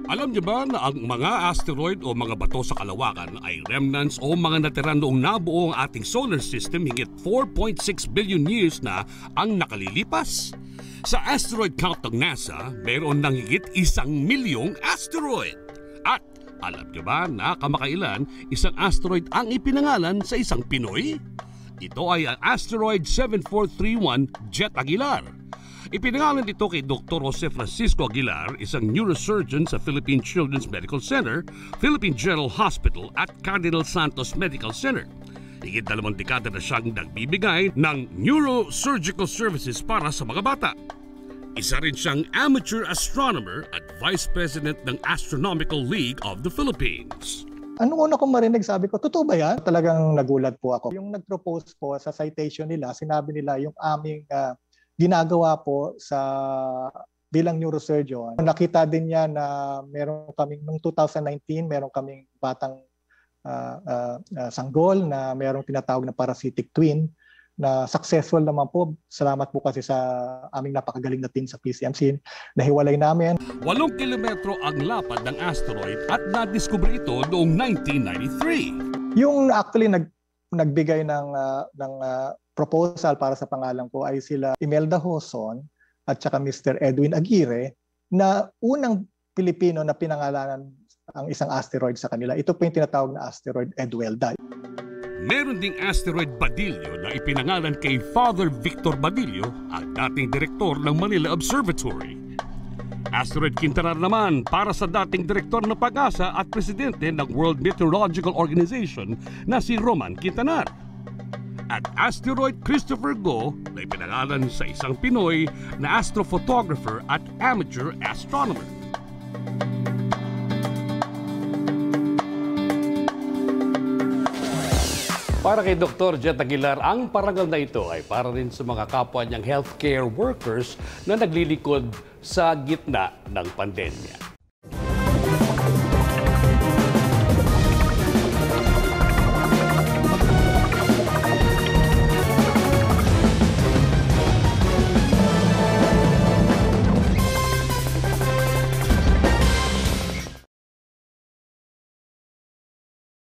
Alam niyo ba na ang mga asteroid o mga bato sa kalawakan ay remnants o mga natira noong nabuo ang ating solar system higit 4.6 billion years na ang nakalilipas? Sa asteroid count ng NASA, meron ng higit 1,000,000 asteroid. At alam niyo ba na kamakailan isang asteroid ang ipinangalan sa isang Pinoy? Ito ay ang asteroid 7431 Jet Aguilar. Ipinangalan ito kay Dr. Jose Francisco Aguilar, isang neurosurgeon sa Philippine Children's Medical Center, Philippine General Hospital at Cardinal Santos Medical Center. Higit 2 dekada na siyang nagbibigay ng neurosurgical services para sa mga bata. Isa rin siyang amateur astronomer at Vice President ng Astronomical League of the Philippines. Anong una kong marinig, sabi ko, totoo ba yan? Talagang nagulat po ako. Yung nag-propose po sa citation nila, sinabi nila yung aming ginagawa po sa bilang neurosurgeon. Nakita din niya na meron kaming, noong 2019, meron kaming batang sanggol na merong tinatawag na parasitic twin na successful naman po. Salamat po kasi sa aming napakagaling na team sa PCMC. Nahiwalay namin. 8 kilometro ang lapad ng asteroid at nadiskubre ito noong 1993. Yung actually nagbigay ng proposal para sa pangalan ko ay sila Imelda Hoson at saka Mr. Edwin Aguirre na unang Pilipino na pinangalanan ang isang asteroid sa kanila. Ito po yung tinatawag na asteroid Edwelda. Meron ding asteroid Badillo na ipinangalan kay Father Victor Badillo, ang dating direktor ng Manila Observatory. Asteroid Quintanar naman para sa dating direktor ng Pag-asa at presidente ng World Meteorological Organization na si Roman Quintanar. At asteroid Christopher Go na ipinangalan sa isang Pinoy na astrophotographer at amateur astronomer. Para kay Dr. Jet Aguilar, ang parangal na ito ay para rin sa mga kapwa niyang healthcare workers na naglilingkod sa gitna ng pandemya.